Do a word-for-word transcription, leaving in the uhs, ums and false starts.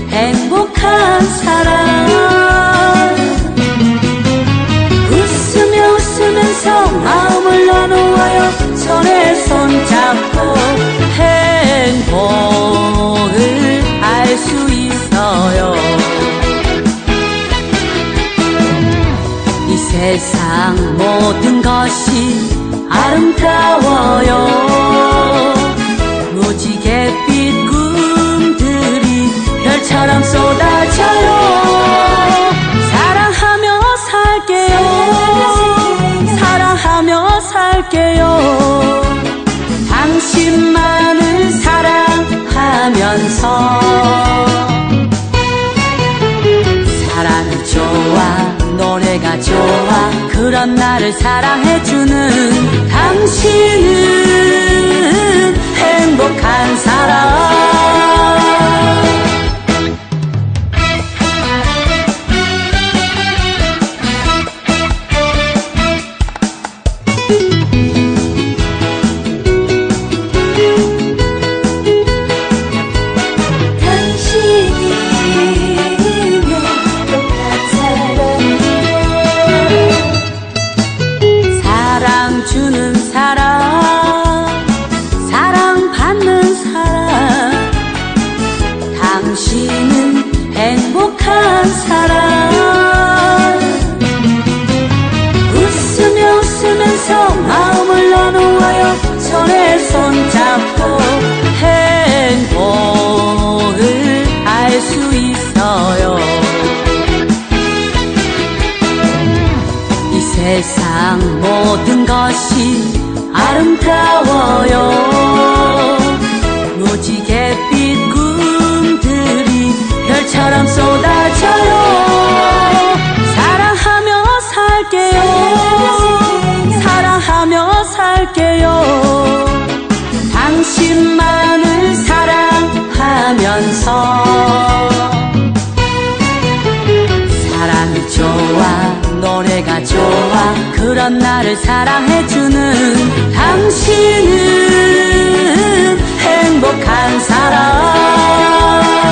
행복한 사랑. 웃으며 웃으면서 마음을 나누어요. 손에 손잡고 행복을 알 수 있어요. 이 세상 모든 것이 아름다워요. 무지갯빛 꿈들이 별처럼 쏟아져요. 사랑하며 살게요. 사랑하며 살게요. 당신만을 사랑하면서. 사랑이 좋아 노래가 좋아 그런 나를 사랑해주는 당신은 행복한 사람. 주는 사람, 사랑받는 사람, 당신은 행복한 사람. 웃으며 웃으면서 마음을 나누어요. 손에 손잡고 행복을 알 수 있어요. 이 세상 모든 것이 아름다워요. 무지갯빛 꿈들이 별처럼 쏟아져요. 사랑하며 살게요. 사랑하며 살게요. 당신만을 사랑하면서. 사랑이 좋아 노래가 좋아 그런 나를 사랑해주는 당신은 행복한 사람.